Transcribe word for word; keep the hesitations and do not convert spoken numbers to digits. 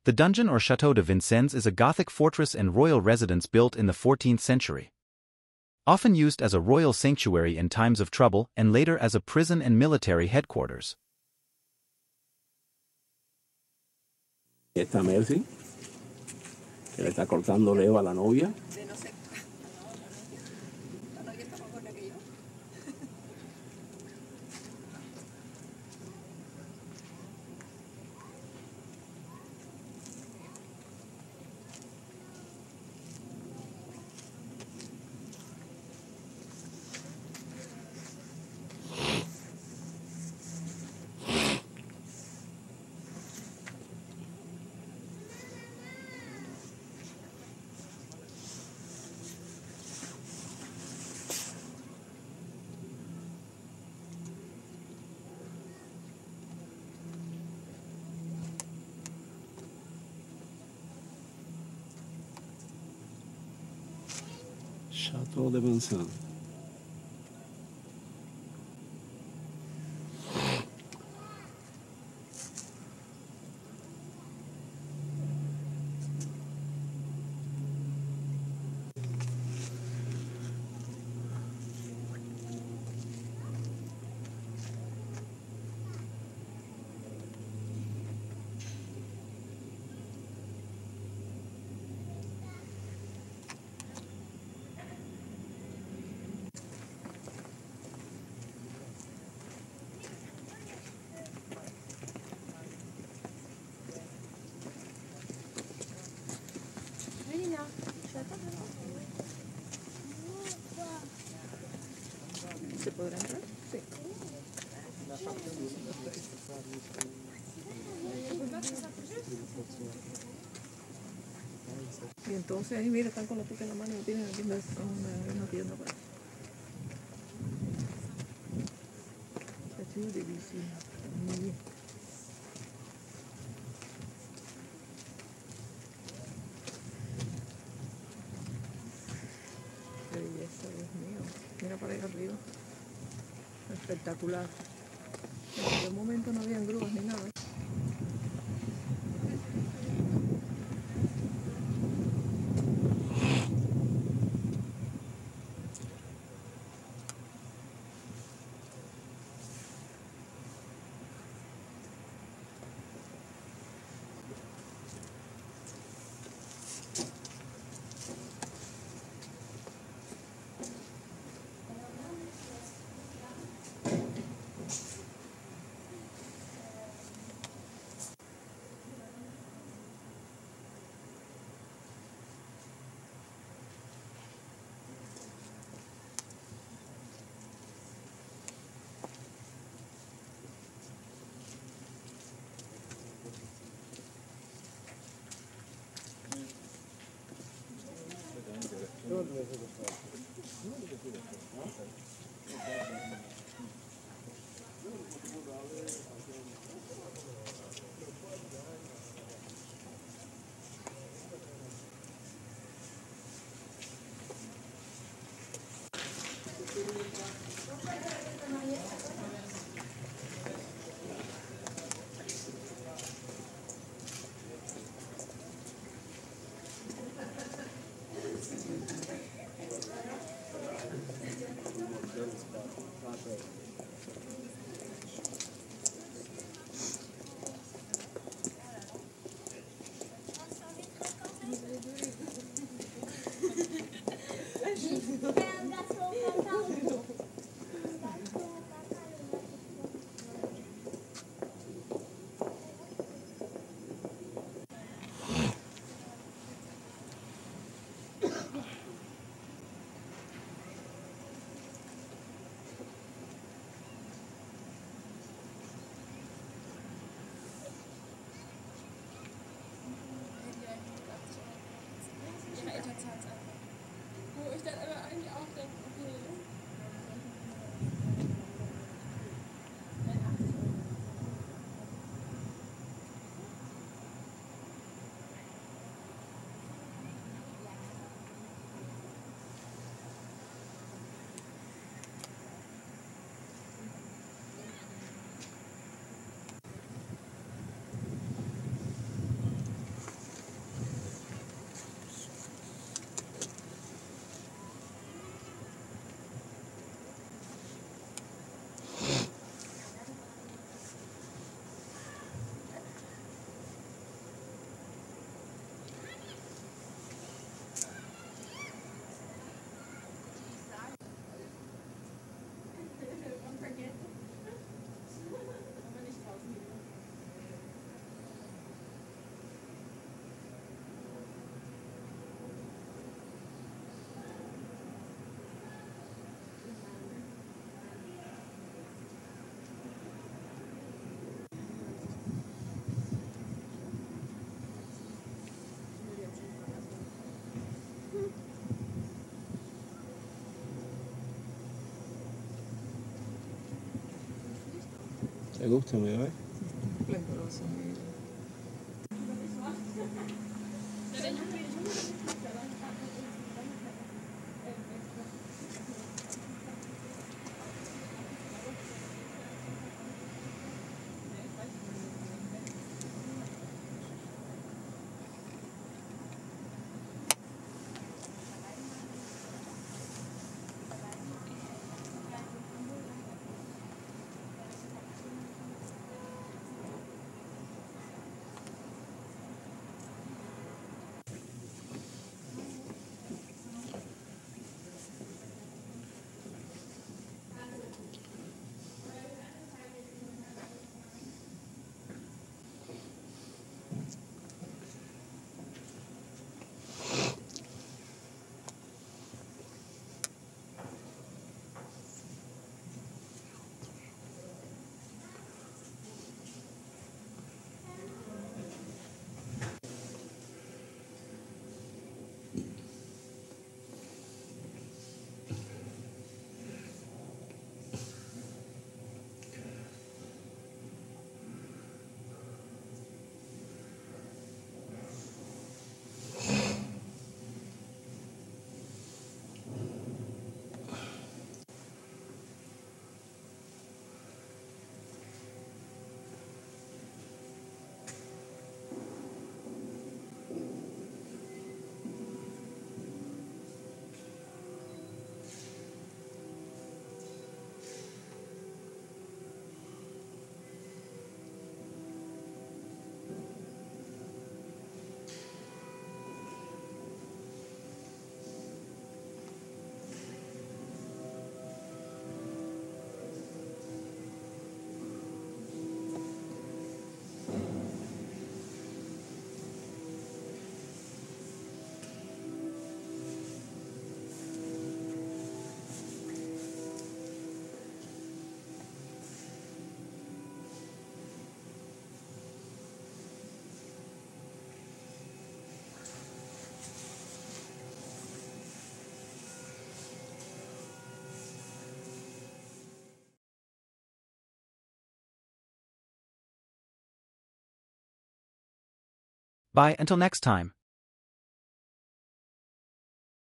The dungeon or Château de Vincennes is a Gothic fortress and royal residence built in the fourteenth century. Often used as a royal sanctuary in times of trouble and later as a prison and military headquarters. Esta Mercy, que le está cortando Leo a la novia. Château de Vincennes. ¿Se podrá entrar? Sí. Y entonces ahí mira, están con los piques en la mano y tienen aquí una, una tienda por ahí. Château de Vincennes. Muy bien. Qué belleza, Dios mío. Mira para ahí arriba. Espectacular. En aquel momento no habían grúas ni nada. Me gusta, me ve. Esplendoroso. Bye until next time.